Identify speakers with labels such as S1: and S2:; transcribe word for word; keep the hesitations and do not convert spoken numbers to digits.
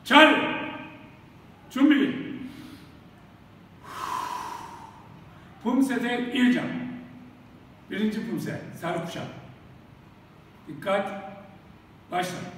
S1: Charlie. 준비. Pumset'e İlcan. Birinci pumset. Sarı kuşak. Dikkat. Başla.